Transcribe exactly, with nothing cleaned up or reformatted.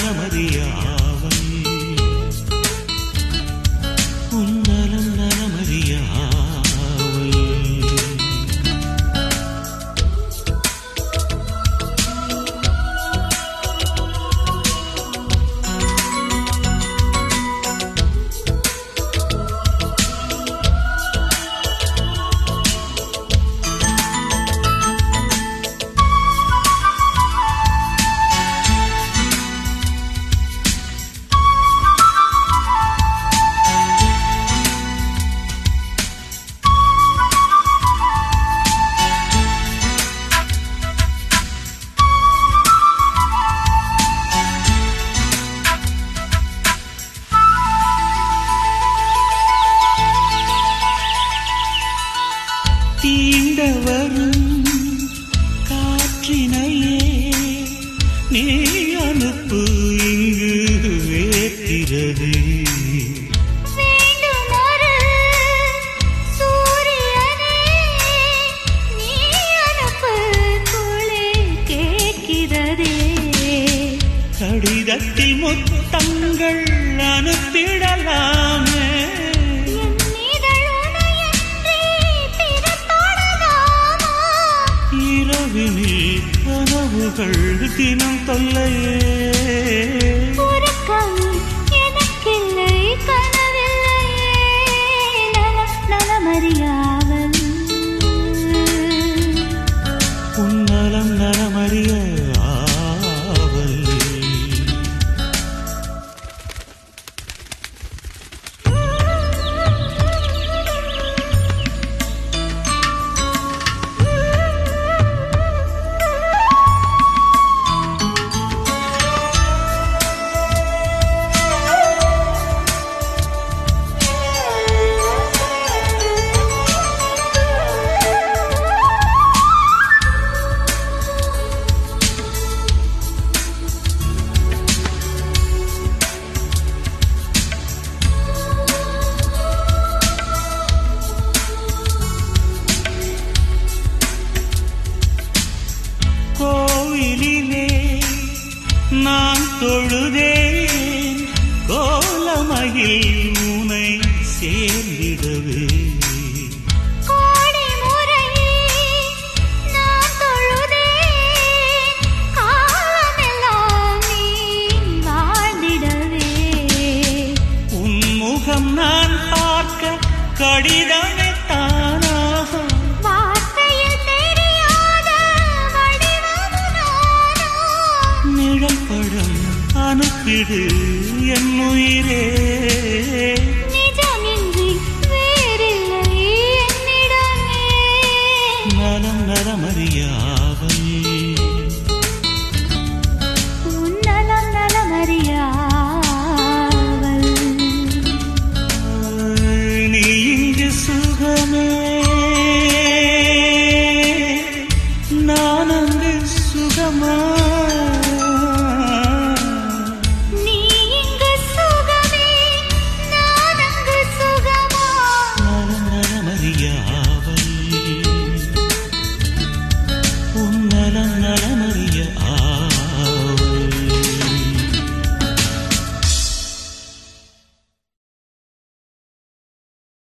நலமறியாவல் உன் நலம் நலமறியாவல் தீண்டவரும் காற்றினையே நீ அனுப்பு இங்கு வேற்கிறது கடிதத்தில் முத்தங்கள் அனுப்பிடலாமே இரவினில் கனவுகள் தினம் தொல்லையே எனக்கில்லை கனவில்லையே நலமறியாவல் உன் நலம் நலமறிய கோவிலிலே நான் தொழுதேன் கோலமயில் உனை சேர்ந்திடவே கோடி முறை நான் தொழுதேன் காலமெல்லாம் நீ வாழ்ந்திடவே உன் முகம் நான் பார்க்க கடிதமே தானாக நிழல்படம் அனுப்பிடு என் உயிரே நிஜமின்றி வேறில்லை என்னிடமே நலம் நலமறியாவல் உன் நலம் நலமறியாவல் நீ இங்கு சுகமே நான் அங்கு சுகமா